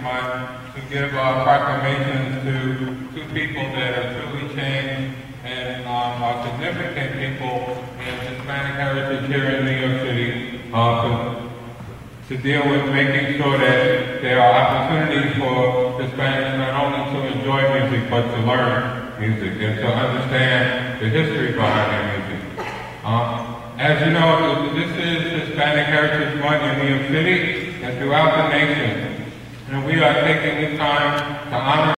Month to give proclamations to two people that have truly changed and are significant people in Hispanic heritage here in New York City to deal with making sure that there are opportunities for Hispanics not only to enjoy music but to learn music and to understand the history behind their music. As you know, this is Hispanic Heritage Month in New York City and throughout the nation. And we are taking this time to honor